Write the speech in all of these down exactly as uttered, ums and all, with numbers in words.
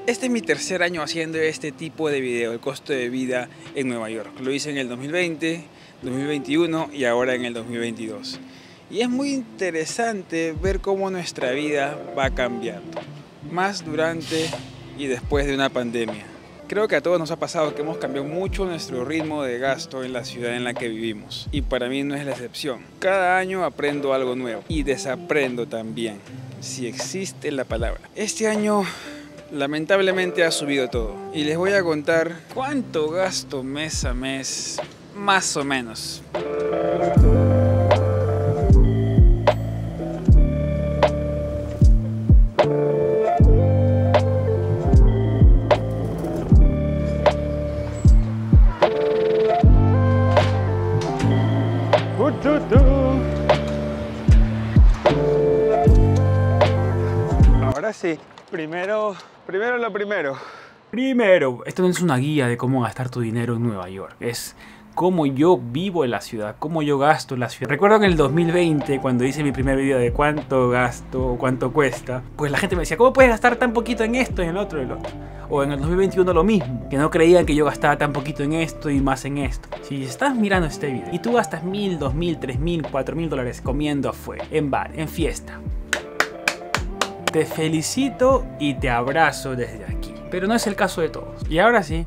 Este es mi tercer año haciendo este tipo de video, el costo de vida en Nueva York. Lo hice en el dos mil veinte, dos mil veintiuno y ahora en el dos mil veintidós. Y es muy interesante ver cómo nuestra vida va cambiando, más durante y después de una pandemia. Creo que a todos nos ha pasado que hemos cambiado mucho nuestro ritmo de gasto en la ciudad en la que vivimos. Y para mí no es la excepción. Cada año aprendo algo nuevo y desaprendo también, si existe la palabra. Este año lamentablemente ha subido todo. Y les voy a contar cuánto gasto mes a mes, más o menos. Ahora sí, primero, primero lo primero. Primero, esto no es una guía de cómo gastar tu dinero en Nueva York. Es cómo yo vivo en la ciudad, cómo yo gasto en la ciudad. Recuerdo en el dos mil veinte, cuando hice mi primer video de cuánto gasto, cuánto cuesta, pues la gente me decía, ¿cómo puedes gastar tan poquito en esto y en el otro y el otro? O en el dos mil veintiuno lo mismo, que no creían que yo gastaba tan poquito en esto y más en esto. Si estás mirando este video y tú gastas mil, dos mil, tres mil, cuatro mil dólares comiendo afuera, en bar, en fiesta, te felicito y te abrazo desde aquí. Pero no es el caso de todos. Y ahora sí.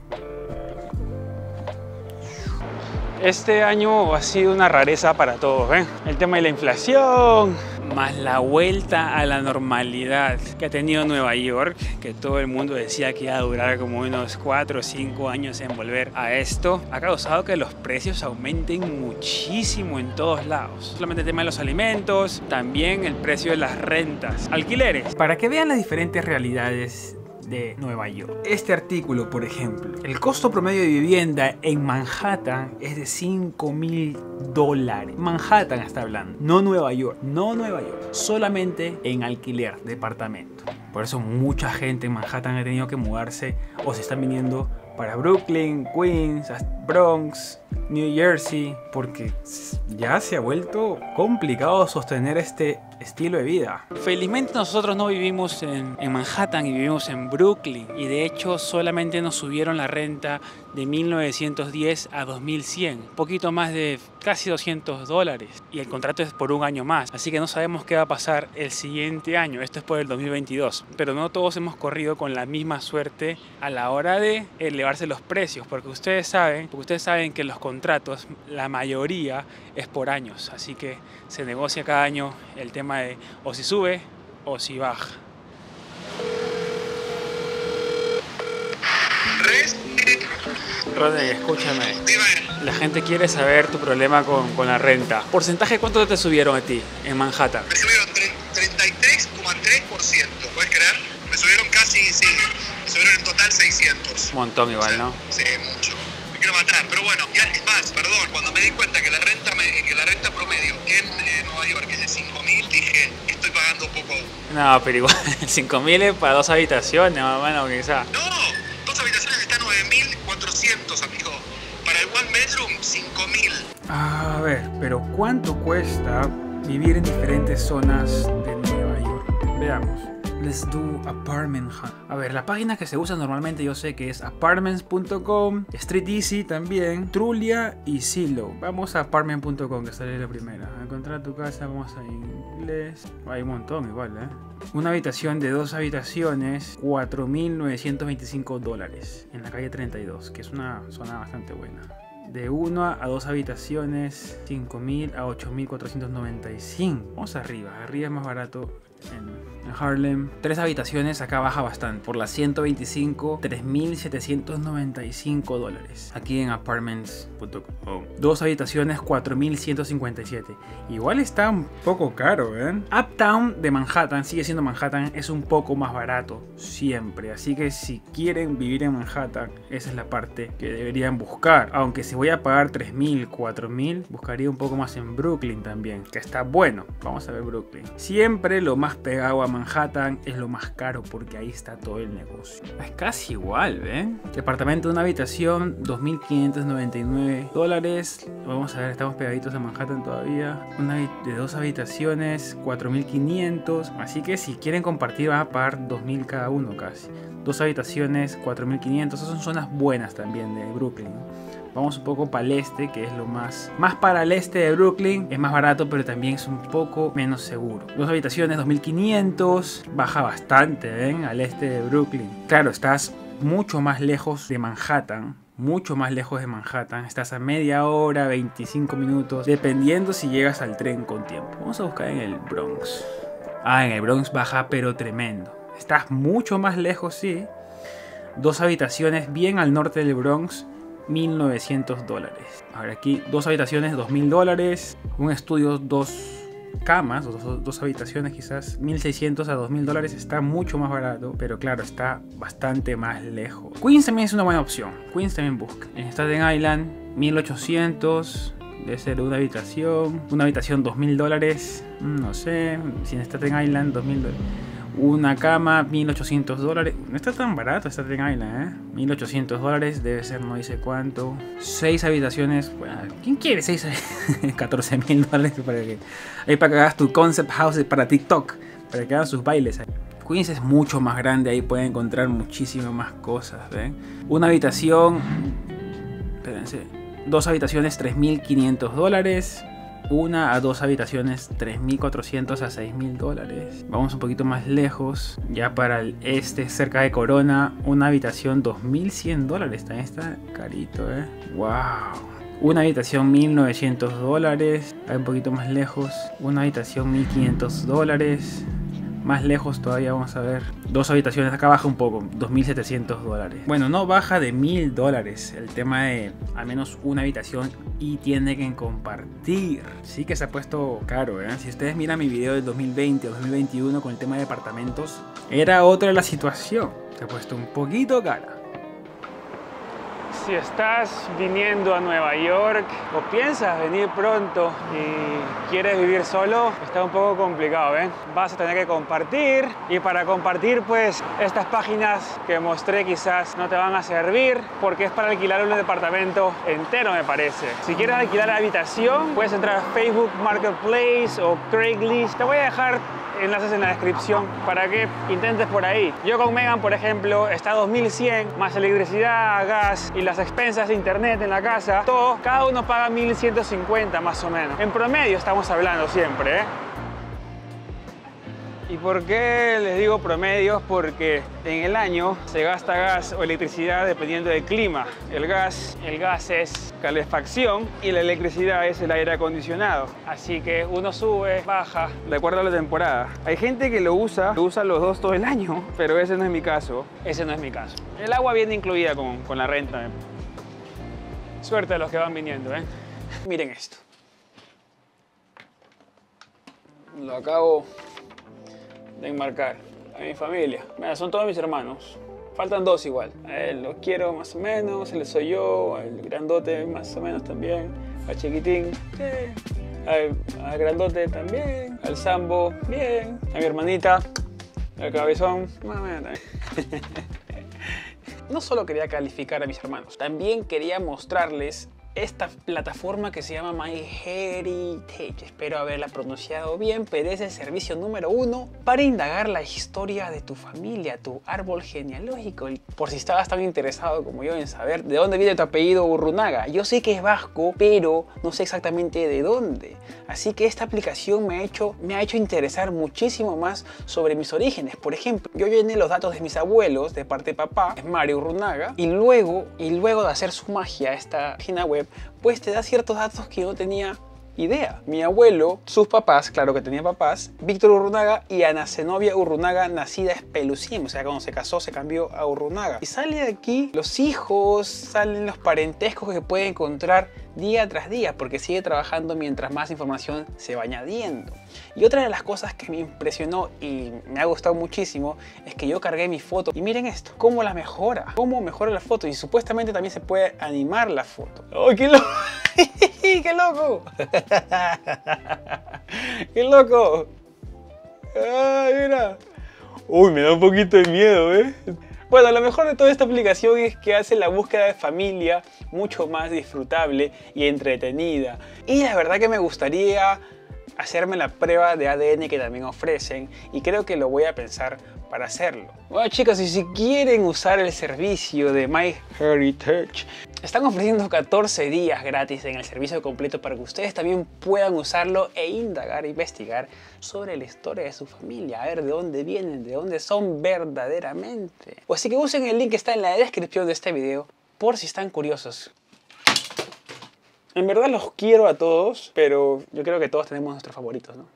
Este año ha sido una rareza para todos, ¿eh? El tema de la inflación, más la vuelta a la normalidad que ha tenido Nueva York, que todo el mundo decía que iba a durar como unos cuatro o cinco años en volver a esto, ha causado que los precios aumenten muchísimo en todos lados. Solamente el tema de los alimentos, también el precio de las rentas, alquileres. Para que vean las diferentes realidades de Nueva York. Este artículo, por ejemplo, el costo promedio de vivienda en Manhattan es de cinco mil dólares. Manhattan está hablando, no Nueva York, no Nueva York, solamente en alquiler, departamento. Por eso mucha gente en Manhattan ha tenido que mudarse o se están viniendo para Brooklyn, Queens, Bronx, New Jersey, porque ya se ha vuelto complicado sostener este estilo de vida. Felizmente nosotros no vivimos en, en Manhattan y vivimos en Brooklyn, y de hecho solamente nos subieron la renta de mil novecientos diez a dos mil cien, un poquito más de casi doscientos dólares, y el contrato es por un año más, así que no sabemos qué va a pasar el siguiente año. Esto es por el dos mil veintidós, pero no todos hemos corrido con la misma suerte a la hora de elevarse los precios, porque ustedes saben, porque ustedes saben que los contratos, la mayoría es por años, así que se negocia cada año el tema de o si sube o si baja. Rodney, escúchame. La gente quiere saber tu problema con, con la renta. ¿Porcentaje cuánto te subieron a ti en Manhattan? Me subieron treinta y tres coma tres por ciento, ¿puedes creer? Me subieron casi, sí, me subieron en total seiscientos. Un montón igual, ¿no? Sí, mucho. Me quiero matar, pero bueno, ya es más, perdón, cuando me di cuenta que la renta, me, que la renta promedio en eh, Nueva York es de cinco mil, dije, estoy pagando poco. No, pero igual, cinco mil es para dos habitaciones, más o menos, quizás. No, dos habitaciones está nueve mil cuatrocientos, amigo. Para el one bedroom, cinco mil. A ver, pero ¿cuánto cuesta vivir en diferentes zonas de Nueva York? Veamos. Let's do apartment hunt. A ver, la página que se usa normalmente yo sé que es apartments punto com, Street Easy también, Trulia y Zillow. Vamos a apartment punto com, que sale la primera. Encontrar tu casa, vamos a inglés. Hay un montón igual, ¿eh? Una habitación de dos habitaciones, cuatro mil novecientos veinticinco dólares en la calle treinta y dos, que es una zona bastante buena. De una a dos habitaciones, cinco mil a ocho mil cuatrocientos noventa y cinco. Vamos arriba, arriba es más barato en en Harlem. Tres habitaciones, acá baja bastante, por las ciento veinticinco, tres mil setecientos noventa y cinco dólares aquí en apartments punto com. Dos habitaciones, cuatro mil ciento cincuenta y siete. Igual está un poco caro, ¿eh? Uptown de Manhattan, sigue siendo Manhattan, es un poco más barato siempre, así que si quieren vivir en Manhattan, esa es la parte que deberían buscar. Aunque si voy a pagar tres mil, cuatro mil, buscaría un poco más en Brooklyn también, que está bueno. Vamos a ver Brooklyn. Siempre lo más más pegado a Manhattan es lo más caro porque ahí está todo el negocio. Es casi igual, ¿ven? Departamento de una habitación, dos mil quinientos noventa y nueve dólares. Vamos a ver, estamos pegaditos a Manhattan todavía. Una de dos habitaciones, cuatro mil quinientos. Así que si quieren compartir van a pagar dos mil cada uno casi. Dos habitaciones, cuatro mil quinientos. Esas son zonas buenas también de Brooklyn. Vamos un poco para el este, que es lo más... Más para el este de Brooklyn. Es más barato, pero también es un poco menos seguro. Dos habitaciones, dos mil quinientos. Baja bastante, ¿ven? Al este de Brooklyn. Claro, estás mucho más lejos de Manhattan. Mucho más lejos de Manhattan. Estás a media hora, veinticinco minutos. Dependiendo si llegas al tren con tiempo. Vamos a buscar en el Bronx. Ah, en el Bronx baja, pero tremendo. Estás mucho más lejos, sí. Dos habitaciones bien al norte del Bronx. mil novecientos dólares. Ahora aquí dos habitaciones, dos mil dólares. Un estudio, dos camas, dos, dos habitaciones quizás, mil seiscientos a dos mil dólares. Está mucho más barato, pero claro, está bastante más lejos. Queens también es una buena opción. Queens también busca. En Staten Island, mil ochocientos. Debe ser una habitación. Una habitación, dos mil dólares. No sé, si en Staten Island, dos mil dólares. Una cama, mil ochocientos dólares. No está tan barato Staten Island, ¿eh? mil ochocientos dólares, debe ser no dice cuánto. Seis habitaciones. Bueno, ¿quién quiere seis? catorce mil dólares para que, ahí para que hagas tu concept house para TikTok. Para que hagan sus bailes. Queens es mucho más grande, ahí pueden encontrar muchísimas más cosas, ¿ven? Una habitación... Espérense. Dos habitaciones, tres mil quinientos dólares. Una a dos habitaciones, tres mil cuatrocientos a seis mil dólares. Vamos un poquito más lejos, ya para el este, cerca de Corona. Una habitación, dos mil cien dólares. También está carito, eh. Wow. Una habitación, mil novecientos dólares. Ahí un poquito más lejos. Una habitación, mil quinientos dólares. Más lejos todavía, vamos a ver. Dos habitaciones, acá baja un poco, dos mil setecientos dólares. Bueno, no baja de mil dólares. El tema de al menos una habitación y tiene que compartir. Sí que se ha puesto caro, ¿eh? Si ustedes miran mi video del dos mil veinte o dos mil veintiuno con el tema de departamentos, era otra la situación. Se ha puesto un poquito cara. Si estás viniendo a Nueva York o piensas venir pronto y quieres vivir solo, está un poco complicado, ¿ven? Vas a tener que compartir y para compartir pues estas páginas que mostré quizás no te van a servir porque es para alquilar un departamento entero, me parece. Si quieres alquilar habitación, puedes entrar a Facebook Marketplace o Craigslist. Te voy a dejar enlaces en la descripción para que intentes por ahí. Yo con Megan, por ejemplo, está a dos mil cien más electricidad, gas y las expensas de internet en la casa. Todo, cada uno paga mil ciento cincuenta más o menos. En promedio estamos hablando siempre, ¿eh? ¿Y por qué les digo promedios? Porque en el año se gasta gas o electricidad dependiendo del clima. El gas, el gas es calefacción y la electricidad es el aire acondicionado. Así que uno sube, baja, de acuerdo a la temporada. Hay gente que lo usa, lo usa los dos todo el año, pero ese no es mi caso. Ese no es mi caso. El agua viene incluida con, con la renta. ¿eh? Suerte a los que van viniendo, ¿eh? Miren esto. Lo acabo de enmarcar a mi familia. Mira, son todos mis hermanos. Faltan dos igual. A él lo quiero más o menos, él soy yo, al grandote más o menos también, al chiquitín, sí. al, al grandote también, al Sambo, bien, a mi hermanita, al cabezón, más o menos. No solo quería calificar a mis hermanos, también quería mostrarles esta plataforma que se llama MyHeritage. Espero haberla pronunciado bien, pero es el servicio número uno para indagar la historia de tu familia, tu árbol genealógico. Por si estabas tan interesado como yo en saber de dónde viene tu apellido Urrunaga. Yo sé que es vasco, pero no sé exactamente de dónde. Así que esta aplicación me ha hecho, me ha hecho interesar muchísimo más sobre mis orígenes. Por ejemplo, yo llené los datos de mis abuelos de parte de papá, es Mario Urrunaga, y luego, y luego de hacer su magia esta página web, pues te da ciertos datos que yo no tenía idea. Mi abuelo, sus papás, claro que tenía papás, Víctor Urrunaga y Ana Zenobia Urrunaga, nacida Espelucín, o sea, cuando se casó se cambió a Urrunaga. Y sale de aquí los hijos, salen los parentescos que puede encontrar día tras día, porque sigue trabajando mientras más información se va añadiendo. Y otra de las cosas que me impresionó y me ha gustado muchísimo es que yo cargué mi foto y miren esto, cómo la mejora, cómo mejora la foto y supuestamente también se puede animar la foto. ¡Oh, qué loco! ¡Qué loco! ¡Qué loco! ¡Ah, mira! Uy, me da un poquito de miedo, ¿eh? Bueno, lo mejor de toda esta aplicación es que hace la búsqueda de familia mucho más disfrutable y entretenida. Y la verdad que me gustaría hacerme la prueba de A D N que también ofrecen y creo que lo voy a pensar para hacerlo. Bueno chicos, y si quieren usar el servicio de MyHeritage, están ofreciendo catorce días gratis en el servicio completo para que ustedes también puedan usarlo e indagar, e investigar sobre la historia de su familia, a ver de dónde vienen, de dónde son verdaderamente. Así que usen el link que está en la descripción de este video por si están curiosos. En verdad los quiero a todos, pero yo creo que todos tenemos nuestros favoritos, ¿no?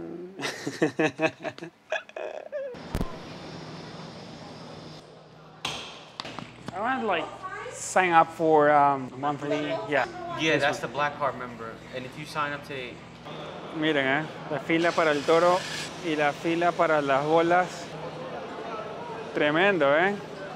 I want to like sign up for um, monthly, yeah. Yeah, that's the Black Card member. And if you sign up to... Miren, eh, la fila para el toro y la fila para las bolas. Tremendo, eh.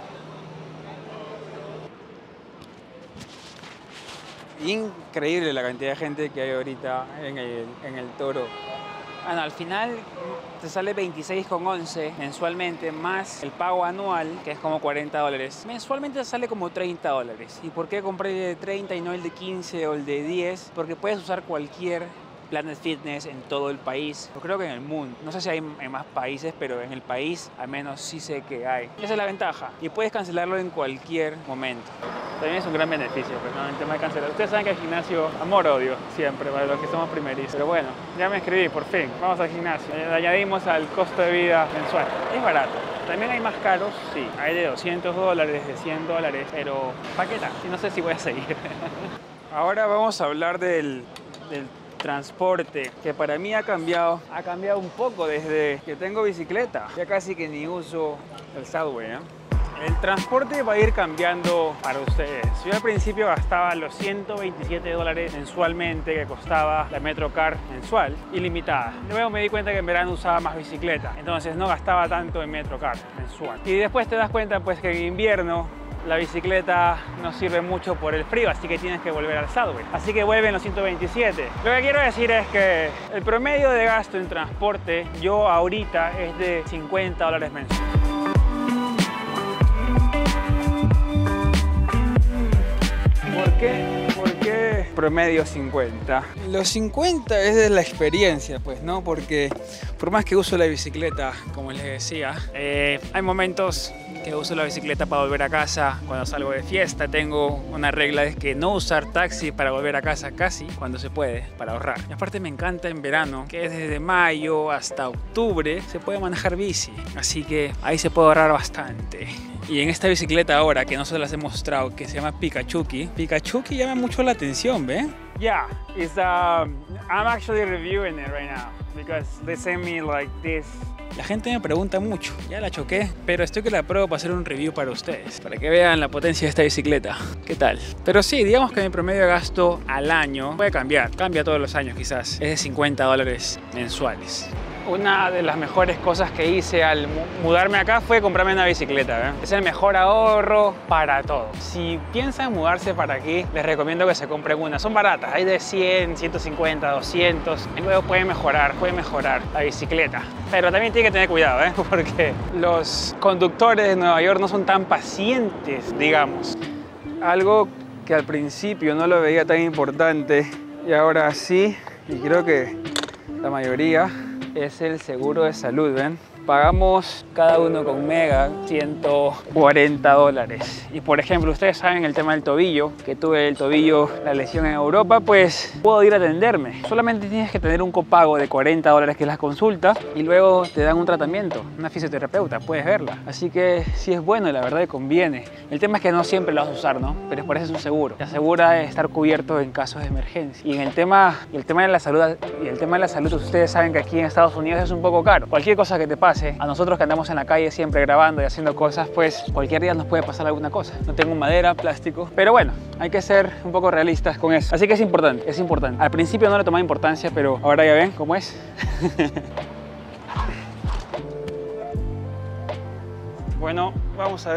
Increíble la cantidad de gente que hay ahorita en el, en el toro. Bueno, al final te sale veintiséis con once mensualmente más el pago anual, que es como cuarenta dólares. Mensualmente te sale como treinta dólares. ¿Y por qué compré el de treinta y no el de quince o el de diez? Porque puedes usar cualquier Planet Fitness en todo el país. Yo creo que en el mundo. No sé si hay en más países, pero en el país al menos sí sé que hay. Esa es la ventaja. Y puedes cancelarlo en cualquier momento. También es un gran beneficio, pues, ¿no? El tema de cancelar. Ustedes saben que el gimnasio, amor-odio siempre, para los que somos primerizos. Pero bueno, ya me inscribí, por fin. Vamos al gimnasio. Le añadimos al costo de vida mensual. Es barato. También hay más caros, sí. Hay de doscientos dólares, de cien dólares, pero ¿para qué tal? No sé si voy a seguir. Ahora vamos a hablar del, del transporte, que para mí ha cambiado, ha cambiado un poco desde que tengo bicicleta. Ya casi que ni uso el subway, ¿eh? El transporte va a ir cambiando para ustedes. Yo al principio gastaba los ciento veintisiete dólares mensualmente que costaba la Metrocar mensual, ilimitada. Luego me di cuenta que en verano usaba más bicicleta, entonces no gastaba tanto en Metrocar mensual. Y después te das cuenta pues que en invierno la bicicleta no sirve mucho por el frío, así que tienes que volver al subway. Así que vuelven los ciento veintisiete. Lo que quiero decir es que el promedio de gasto en transporte yo ahorita es de cincuenta dólares mensuales. ¿Por qué? ¿Por qué promedio cincuenta? Los cincuenta es de la experiencia, pues, ¿no? Porque por más que uso la bicicleta, como les decía, eh, hay momentos que uso la bicicleta para volver a casa cuando salgo de fiesta. Tengo una regla de que no usar taxi para volver a casa casi cuando se puede, para ahorrar. Y aparte me encanta en verano, que desde mayo hasta octubre se puede manejar bici. Así que ahí se puede ahorrar bastante. Y en esta bicicleta ahora, que no se las he mostrado, que se llama Pikachuki, Pikachuki llama mucho la atención, ¿ve? Yeah, it's, um, I'm actually reviewing it right now because they sent me like this. La gente me pregunta mucho, ya la choqué, pero estoy que la pruebo para hacer un review para ustedes, para que vean la potencia de esta bicicleta. ¿Qué tal? Pero sí, digamos que mi promedio de gasto al año puede cambiar, cambia todos los años quizás, es de cincuenta dólares mensuales. Una de las mejores cosas que hice al mudarme acá fue comprarme una bicicleta, ¿eh? Es el mejor ahorro para todo. Si piensan mudarse para aquí, les recomiendo que se compren una. Son baratas, hay de cien, ciento cincuenta, doscientos. Y luego pueden mejorar, pueden mejorar la bicicleta. Pero también tienen que tener cuidado, ¿eh? Porque los conductores de Nueva York no son tan pacientes, digamos. Algo que al principio no lo veía tan importante y ahora sí, y creo que la mayoría, es el seguro de salud, ¿ven? Pagamos cada uno con Mega ciento cuarenta dólares. Y por ejemplo, ustedes saben el tema del tobillo, que tuve el tobillo, la lesión en Europa, pues puedo ir a atenderme. Solamente tienes que tener un copago de cuarenta dólares que es la consulta y luego te dan un tratamiento, una fisioterapeuta, puedes verla. Así que sí es bueno y la verdad que conviene. El tema es que no siempre lo vas a usar, ¿no? Pero por eso es un seguro. Te asegura de estar cubierto en casos de emergencia. Y en el tema, y el tema de la salud, y el tema de la salud, ustedes saben que aquí en Estados Unidos es un poco caro. Cualquier cosa que te pase, a nosotros que andamos en la calle siempre grabando y haciendo cosas, pues cualquier día nos puede pasar alguna cosa. No tengo madera, plástico, pero bueno, hay que ser un poco realistas con eso. Así que es importante, es importante. Al principio no le tomaba importancia, pero ahora ya ven cómo es. Bueno, vamos a ver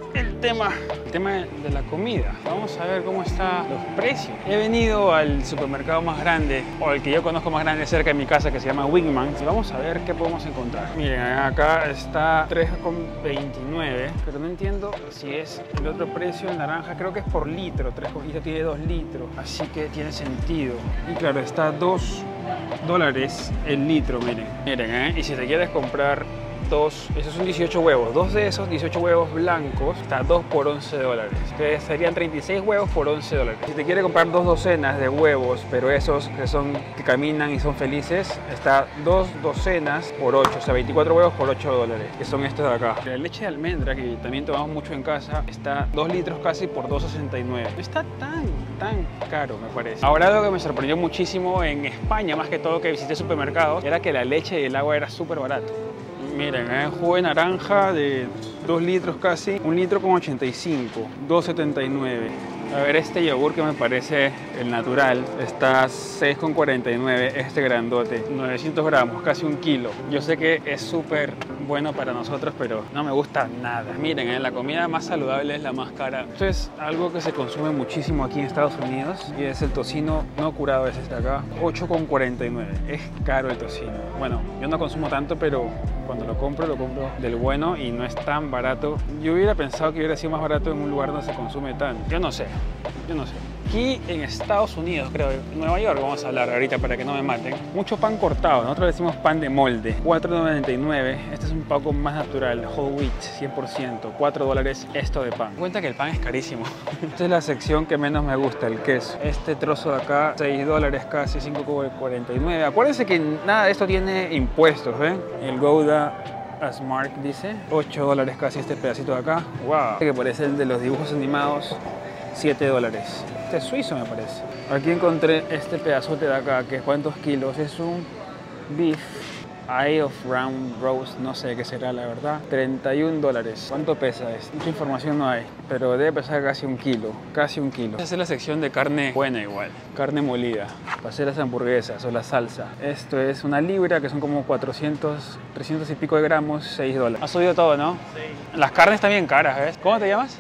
el tema, el tema de la comida. Vamos a ver cómo están los precios. He venido al supermercado más grande, o el que yo conozco más grande cerca de mi casa, que se llama Wingman. Y vamos a ver qué podemos encontrar. Miren, acá está tres con veintinueve, pero no entiendo si es el otro precio. El naranja creo que es por litro, tres cojitas tiene dos litros, así que tiene sentido. Y claro, está dos dólares el litro, miren. Miren, ¿eh? Y si te quieres comprar dos, esos son dieciocho huevos, dos de esos dieciocho huevos blancos está dos por once dólares, que serían treinta y seis huevos por once dólares. Si te quieres comprar dos docenas de huevos, pero esos que son que caminan y son felices, está dos docenas por ocho, o sea veinticuatro huevos por ocho dólares, que son estos de acá. La leche de almendra, que también tomamos mucho en casa, está dos litros casi por dos sesenta y nueve. No está tan, tan caro, me parece. Ahora algo que me sorprendió muchísimo en España, más que todo que visité supermercados, era que la leche y el agua era súper barato. Miren, ¿eh? Jugo de naranja de dos litros casi, un litro con ochenta y cinco, dos setenta y nueve. A ver, este yogur que me parece el natural está seis con cuarenta y nueve, este grandote, novecientos gramos, casi un kilo. Yo sé que es súper bueno para nosotros, pero no me gusta nada. Miren, ¿eh? La comida más saludable es la más cara. Esto es algo que se consume muchísimo aquí en Estados Unidos y es el tocino no curado, es este de acá, ocho con cuarenta y nueve. Es caro el tocino. Bueno, yo no consumo tanto, pero cuando lo compro, lo compro del bueno y no es tan barato. Yo hubiera pensado que hubiera sido más barato en un lugar donde se consume tanto. Yo no sé. Yo no sé. Aquí en Estados Unidos, creo, en Nueva York, vamos a hablar ahorita para que no me maten. Mucho pan cortado, nosotros le decimos pan de molde. cuatro noventa y nueve, este es un poco más natural, whole wheat, cien por ciento. cuatro dólares esto de pan. Cuenta que el pan es carísimo. Esta es la sección que menos me gusta, el queso. Este trozo de acá, seis dólares casi, cinco con cuarenta y nueve. Acuérdense que nada de esto tiene impuestos, ¿ven? El Gouda As Mark dice, ocho dólares casi este pedacito de acá. Wow. Que parece el de los dibujos animados. siete dólares. Este es suizo, me parece. Aquí encontré este pedazote de acá, que es cuántos kilos. Es un beef eye of round roast, no sé qué será la verdad. treinta y un dólares. ¿Cuánto pesa? Es? Mucha información no hay, pero debe pesar casi un kilo. Casi un kilo. Esta es la sección de carne buena igual. Carne molida. Para hacer las hamburguesas o la salsa. Esto es una libra, que son como cuatrocientos, trescientos y pico de gramos, seis dólares. Ha subido todo, ¿no? Sí. Las carnes están bien caras, ¿ves? ¿Cómo te llamas?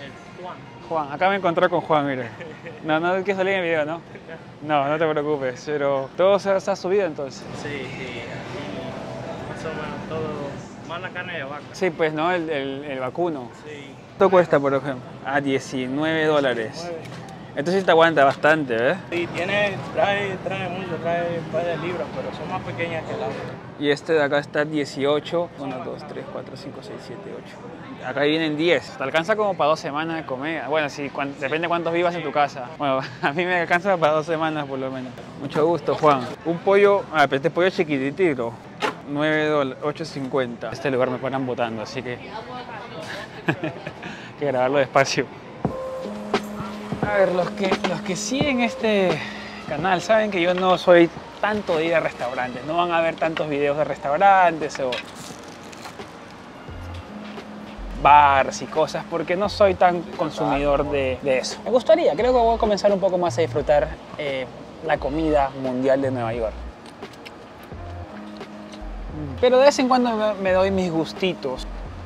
Juan, acá me encontré con Juan, mire. No, no hay que salir en el video, ¿no? No, no te preocupes, pero todo se, se ha subido entonces. Sí, sí, aquí más o menos todo, más la carne de vaca. Sí, pues, ¿no? El, el, el vacuno. Sí. ¿Cuánto cuesta, por ejemplo? Ah, diecinueve dólares. Entonces te aguanta bastante, ¿ves? Sí, tiene, trae, trae mucho, trae un par de libras, pero son más pequeñas que el agua. Y este de acá está dieciocho. uno, dos, tres, cuatro, cinco, seis, siete, ocho. Acá vienen diez. Te alcanza como para dos semanas de comida. Bueno, si, cuan, depende de cuántos vivas en tu casa. Bueno, a mí me alcanza para dos semanas por lo menos. Mucho gusto, Juan. Un pollo, ah, pero este pollo es chiquitito. nueve dólares, ocho cincuenta. Este lugar me paran botando, así que hay que grabarlo despacio. A ver, los que, los que siguen este canal saben que yo no soy tanto de ir a restaurantes. No van a ver tantos videos de restaurantes o bars y cosas, porque no soy tan consumidor de, de eso. Me gustaría, creo que voy a comenzar un poco más a disfrutar eh, la comida mundial de Nueva York. Pero de vez en cuando me, me doy mis gustitos.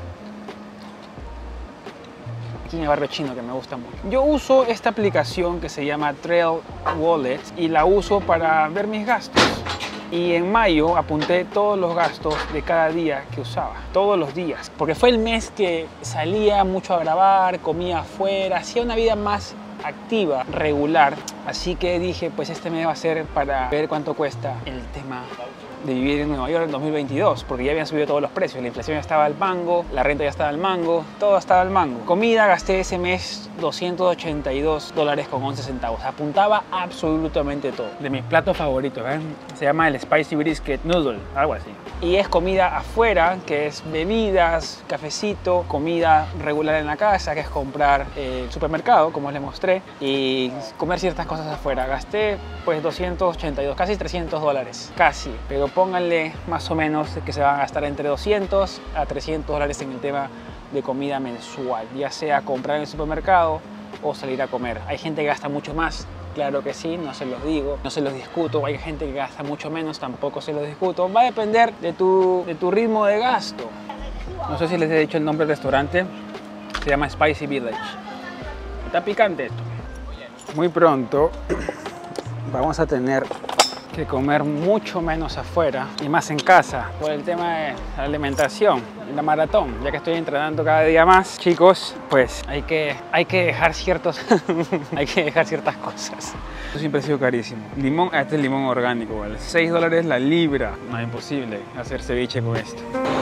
Aquí en el barrio chino, que me gusta mucho. Yo uso esta aplicación que se llama Trail Wallet y la uso para ver mis gastos. Y en mayo apunté todos los gastos de cada día que usaba, todos los días, porque fue el mes que salía mucho a grabar, comía afuera, hacía una vida más activa, regular. Así que dije, pues este mes va a ser para ver cuánto cuesta el tema de vivir en Nueva York en dos mil veintidós, porque ya habían subido todos los precios, la inflación ya estaba al mango, la renta ya estaba al mango, todo estaba al mango. Comida gasté ese mes doscientos ochenta y dos dólares con once centavos, apuntaba absolutamente todo. De mis platos favoritos, ¿eh? Se llama el Spicy Brisket Noodle, algo así. Y es comida afuera, que es bebidas, cafecito, comida regular en la casa, que es comprar eh, el supermercado, como les mostré, y comer ciertas cosas afuera. Gasté pues doscientos ochenta y dos, casi trescientos dólares, casi, pero pónganle más o menos que se van a gastar entre doscientos a trescientos dólares en el tema de comida mensual, ya sea comprar en el supermercado o salir a comer. Hay gente que gasta mucho más, claro que sí, no se los digo, no se los discuto. Hay gente que gasta mucho menos, tampoco se los discuto. Va a depender de tu, de tu ritmo de gasto. No sé si les he dicho el nombre del restaurante. Se llama Spicy Village. Está picante esto. Muy pronto vamos a tener que comer mucho menos afuera y más en casa por el tema de la alimentación y la maratón. Ya que estoy entrenando cada día más, chicos, pues hay que, hay que dejar ciertos hay que dejar ciertas cosas. Esto siempre ha sido carísimo. Limón, este es limón orgánico, ¿vale? seis dólares la libra. No es imposible hacer ceviche con esto.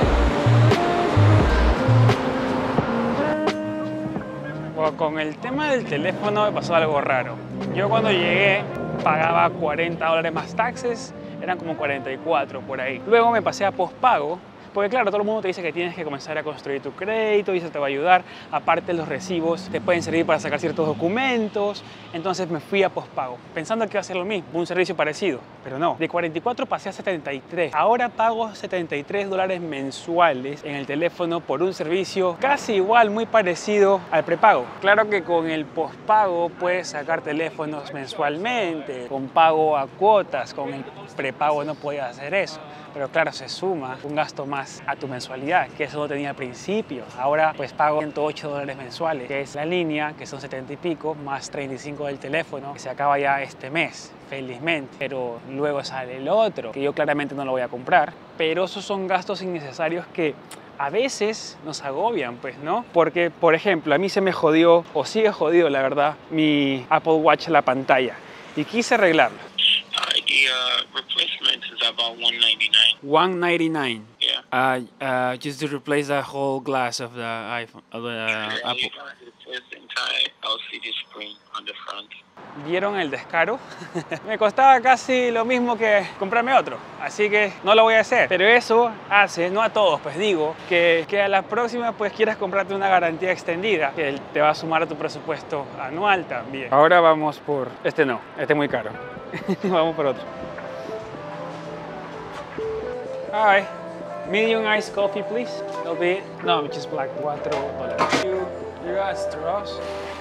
Con el tema del teléfono me pasó algo raro. Yo cuando llegué pagaba cuarenta dólares más taxes, eran como cuarenta y cuatro por ahí. Luego me pasé a postpago, porque claro, todo el mundo te dice que tienes que comenzar a construir tu crédito y eso te va a ayudar. Aparte, los recibos te pueden servir para sacar ciertos documentos. Entonces me fui a postpago, pensando que iba a ser lo mismo, un servicio parecido. Pero no, de cuarenta y cuatro pasé a setenta y tres. Ahora pago setenta y tres dólares mensuales en el teléfono por un servicio casi igual, muy parecido al prepago. Claro que con el postpago puedes sacar teléfonos mensualmente, con pago a cuotas. Con el prepago no puedes hacer eso. Pero claro, se suma un gasto más a tu mensualidad, que eso no tenía al principio. Ahora pues pago ciento ocho dólares mensuales, que es la línea, que son setenta y pico, más treinta y cinco del teléfono, que se acaba ya este mes, felizmente. Pero luego sale el otro, que yo claramente no lo voy a comprar. Pero esos son gastos innecesarios que a veces nos agobian, pues, ¿no? Porque, por ejemplo, a mí se me jodió, o sigue jodido, la verdad, mi Apple Watch, la pantalla. Y quise arreglarlo. The uh, replacement is about one ninety-nine. one ninety-nine. Yeah. Uh, uh, just to replace the whole glass of the iPhone, of the uh, Yeah, Apple. you gotta replace the entire L C D screen on the front. ¿Vieron el descaro? Me costaba casi lo mismo que comprarme otro, así que no lo voy a hacer. Pero eso hace, no a todos, pues digo, que, que a la próxima pues quieras comprarte una garantía extendida, que te va a sumar a tu presupuesto anual también. Ahora vamos por... Este no, este es muy caro. Vamos por otro. Hi. Medium iced coffee, please. It'll be... No, just black. cuatro dólares. You, you got straws?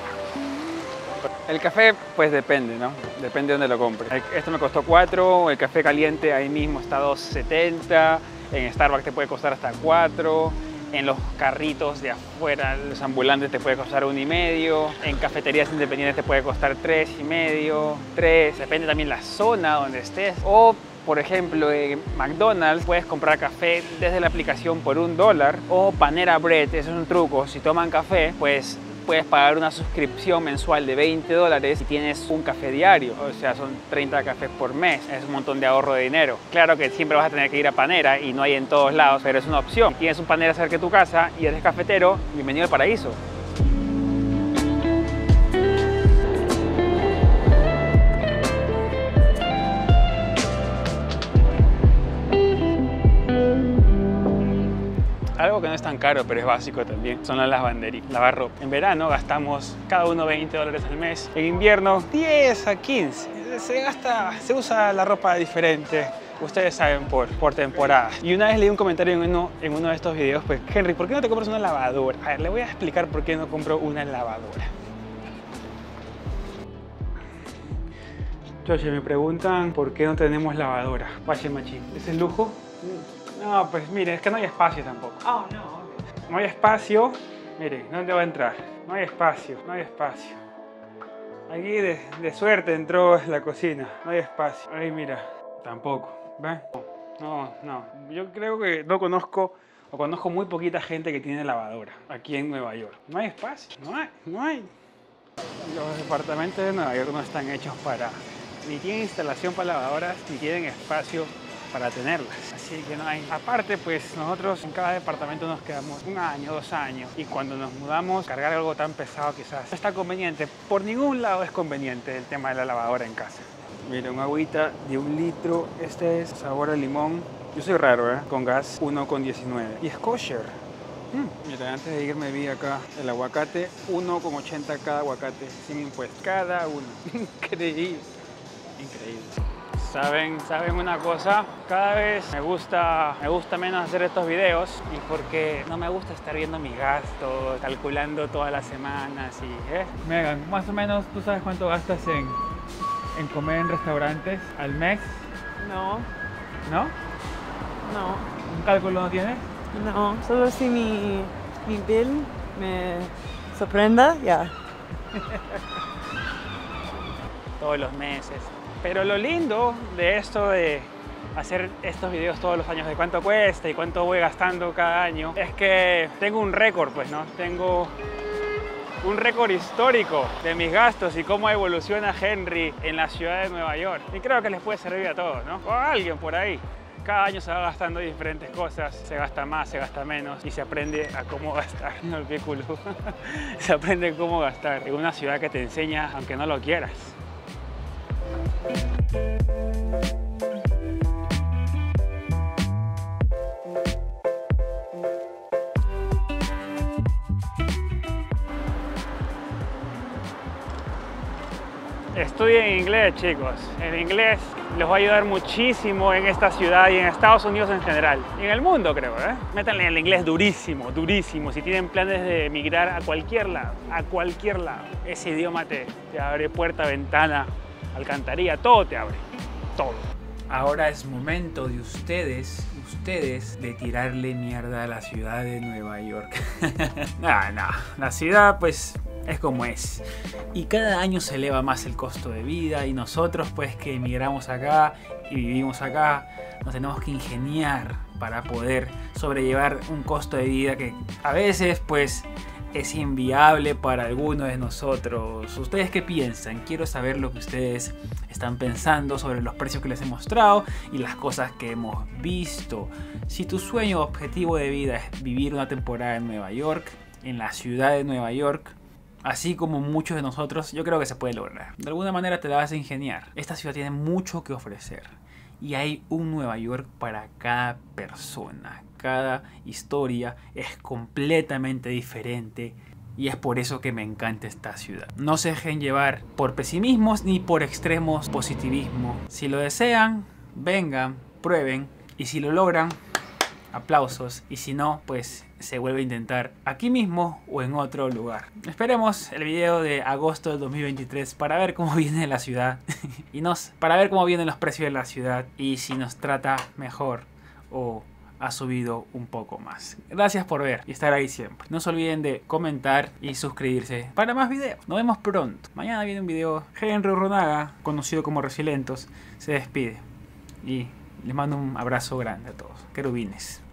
El café, pues depende, ¿no? Depende de dónde lo compres. Esto me costó cuatro, el café caliente ahí mismo está dos setenta, en Starbucks te puede costar hasta cuatro, en los carritos de afuera, los ambulantes te puede costar uno y medio, en cafeterías independientes te puede costar tres y medio, tres, depende también la zona donde estés. O, por ejemplo, en McDonald's puedes comprar café desde la aplicación por un dólar, o Panera Bread, eso es un truco, si toman café, pues puedes pagar una suscripción mensual de veinte dólares y tienes un café diario, o sea, son treinta cafés por mes, es un montón de ahorro de dinero. Claro que siempre vas a tener que ir a Panera y no hay en todos lados, pero es una opción. Si tienes un Panera cerca de tu casa y eres cafetero, bienvenido al paraíso. Algo que no es tan caro, pero es básico también, son las lavanderías, lavar ropa. En verano gastamos cada uno veinte dólares al mes. En invierno, diez a quince. Se gasta, se usa la ropa diferente. Ustedes saben, por, por temporada. Y una vez leí un comentario en uno, en uno de estos videos, pues, Henry, ¿por qué no te compras una lavadora? A ver, le voy a explicar por qué no compro una lavadora. Choche, me preguntan por qué no tenemos lavadora. Washing machine. ¿Es el lujo? No, pues mire, es que no hay espacio tampoco. Oh, no. No hay espacio. Mire, ¿dónde va a entrar? No hay espacio, no hay espacio. Aquí de, de suerte entró la cocina. No hay espacio. Ahí mira, tampoco. ¿Ven? No, no. Yo creo que no conozco o conozco muy poquita gente que tiene lavadora aquí en Nueva York. No hay espacio, no hay, no hay. Los departamentos de Nueva York no están hechos para... Ni tienen instalación para lavadoras, ni tienen espacio para tenerlas, así que no hay. Aparte, pues nosotros en cada departamento nos quedamos un año, dos años, y cuando nos mudamos, cargar algo tan pesado quizás no está conveniente. Por ningún lado es conveniente el tema de la lavadora en casa. Mira, una agüita de un litro, este es sabor a limón. Yo soy raro, ¿eh? Con gas uno con diecinueve. Y es kosher. Mm. Mira, antes de irme vi acá el aguacate, uno con ochenta cada aguacate, sin impuestos. Cada uno. Increíble. Increíble. ¿Saben, ¿Saben una cosa? Cada vez me gusta, me gusta menos hacer estos videos, y porque no me gusta estar viendo mis gastos, calculando todas las semanas y... ¿eh? Megan, más o menos, ¿tú sabes cuánto gastas en, en comer en restaurantes al mes? No, ¿No? no, ¿Un cálculo no tienes? no. Solo si mi, mi bill me sorprenda, ya. Todos los meses. Pero lo lindo de esto de hacer estos videos todos los años de cuánto cuesta y cuánto voy gastando cada año es que tengo un récord, pues, ¿no? Tengo un récord histórico de mis gastos y cómo evoluciona Henry en la ciudad de Nueva York. Y creo que les puede servir a todos, ¿no? O a alguien por ahí. Cada año se va gastando diferentes cosas, se gasta más, se gasta menos y se aprende a cómo gastar. No el culo. Se aprende cómo gastar en una ciudad que te enseña aunque no lo quieras. Estudien inglés, chicos. El inglés les va a ayudar muchísimo en esta ciudad y en Estados Unidos en general. Y en el mundo, creo, ¿eh? Métanle el inglés durísimo, durísimo. Si tienen planes de emigrar a cualquier lado, a cualquier lado. Ese idioma te, te abre puerta, ventana, alcantarilla, todo te abre. Todo. Ahora es momento de ustedes, ustedes, de tirarle mierda a la ciudad de Nueva York. No, no. La ciudad, pues, es como es. Y cada año se eleva más el costo de vida y nosotros, pues, que emigramos acá y vivimos acá, nos tenemos que ingeniar para poder sobrellevar un costo de vida que a veces, pues, es inviable para algunos de nosotros. ¿Ustedes qué piensan? Quiero saber lo que ustedes están pensando sobre los precios que les he mostrado y las cosas que hemos visto. Si tu sueño o objetivo de vida es vivir una temporada en Nueva York, en la ciudad de Nueva York, así como muchos de nosotros, yo creo que se puede lograr. De alguna manera te la vas a ingeniar. Esta ciudad tiene mucho que ofrecer y hay un Nueva York para cada persona. Cada historia es completamente diferente y es por eso que me encanta esta ciudad. No se dejen llevar por pesimismos ni por extremos positivismo. Si lo desean, vengan, prueben y si lo logran, aplausos, y si no, pues se vuelve a intentar aquí mismo o en otro lugar. Esperemos el video de agosto del dos mil veintitrés para ver cómo viene la ciudad y nos, para ver cómo vienen los precios de la ciudad y si nos trata mejor o ha subido un poco más. Gracias por ver y estar ahí siempre. No se olviden de comentar y suscribirse para más videos. Nos vemos pronto. Mañana viene un video. Henry Urrunaga, conocido como Resilentos, se despide y les mando un abrazo grande a todos. Querubines.